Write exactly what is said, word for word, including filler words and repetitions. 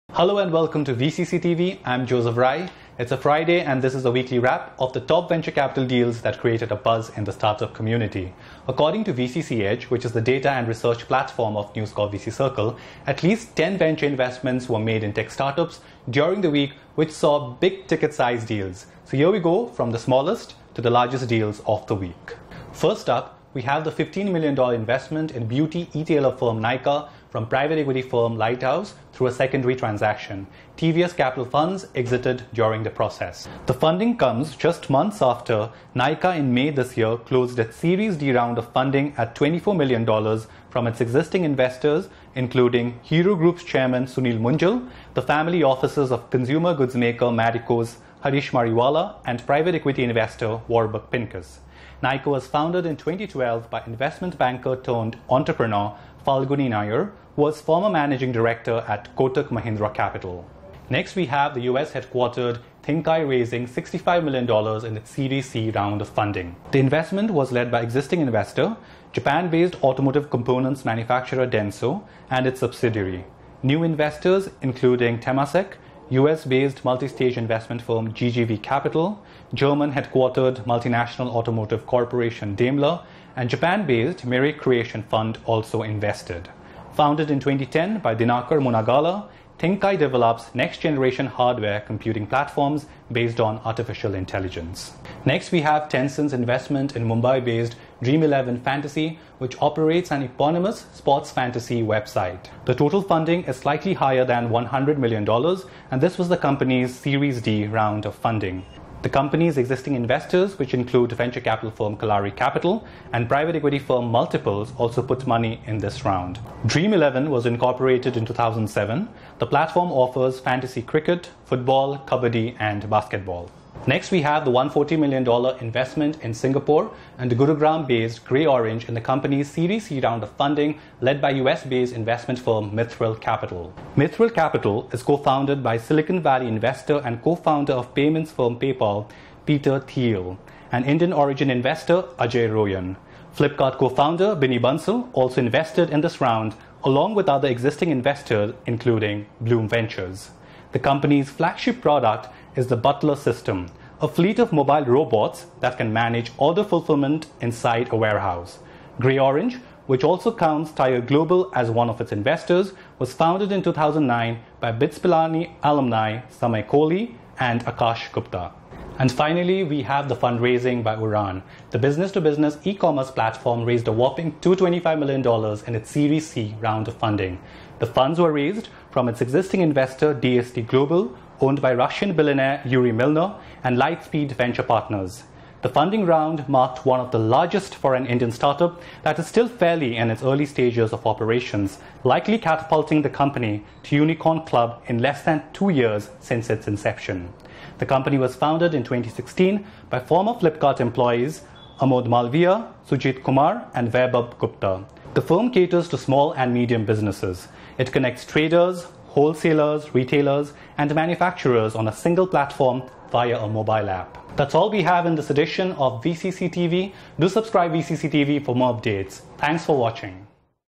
Hello and welcome to V C C T V. I'm Joseph Rai. It's a Friday and this is a weekly wrap of the top venture capital deals that created a buzz in the startup community. According to V C C Edge, which is the data and research platform of News Corp V C Circle, at least ten venture investments were made in tech startups during the week, which saw big ticket size deals. So here we go from the smallest to the largest deals of the week. First up, we have the fifteen million dollars investment in beauty e-tailer firm Nykaa from private equity firm Lighthouse through a secondary transaction. T V S Capital Funds exited during the process. The funding comes just months after Nykaa in May this year closed its Series D round of funding at twenty-four million dollars from its existing investors, including Hero Group's chairman Sunil Munjal, the family offices of consumer goods maker Marico's Harish Mariwala, and private equity investor Warburg Pincus. Nykaa was founded in twenty twelve by investment banker turned entrepreneur Falguni Nair, who was former managing director at Kotak Mahindra Capital. Next, we have the U S headquartered Thinkai raising sixty-five million dollars in its Series C round of funding. The investment was led by existing investor, Japan-based automotive components manufacturer Denso, and its subsidiary. New investors including Temasek, U S-based multi-stage investment firm G G V Capital, German-headquartered multinational automotive corporation Daimler, and Japan-based Mirai Creation Fund also invested. Founded in twenty ten by Dinakar Munagala, Thinkai develops next-generation hardware computing platforms based on artificial intelligence. Next, we have Tencent's investment in Mumbai-based Dream eleven Fantasy, which operates an eponymous sports fantasy website. The total funding is slightly higher than one hundred million dollars, and this was the company's Series D round of funding. The company's existing investors, which include venture capital firm Kalari Capital and private equity firm Multiples, also put money in this round. Dream eleven was incorporated in two thousand seven. The platform offers fantasy cricket, football, kabaddi, and basketball. Next, we have the one hundred forty million dollars investment in Singapore and the Gurugram-based Grey Orange in the company's Series C round of funding led by U S-based investment firm Mithril Capital. Mithril Capital is co-founded by Silicon Valley investor and co-founder of payments firm PayPal, Peter Thiel, and Indian origin investor Ajay Royan. Flipkart co-founder Binny Bansal also invested in this round along with other existing investors including Bloom Ventures. The company's flagship product is the Butler System, a fleet of mobile robots that can manage order fulfillment inside a warehouse. Grey Orange, which also counts Tire Global as one of its investors, was founded in two thousand nine by BITS Pilani alumni Samay Kohli and Akash Gupta. And finally, we have the fundraising by Uran. The business-to-business e-commerce platform raised a whopping two hundred twenty-five million dollars in its Series C round of funding. The funds were raised from its existing investor D S T Global, owned by Russian billionaire Yuri Milner, and Lightspeed Venture Partners. The funding round marked one of the largest for an Indian startup that is still fairly in its early stages of operations, likely catapulting the company to Unicorn Club in less than two years since its inception. The company was founded in twenty sixteen by former Flipkart employees Amod Malviya, Sujit Kumar, and Vaibhav Gupta. The firm caters to small and medium businesses. It connects traders, wholesalers, retailers, and manufacturers on a single platform via a mobile app. That's all we have in this edition of V C C T V. Do subscribe V C C T V for more updates. Thanks for watching.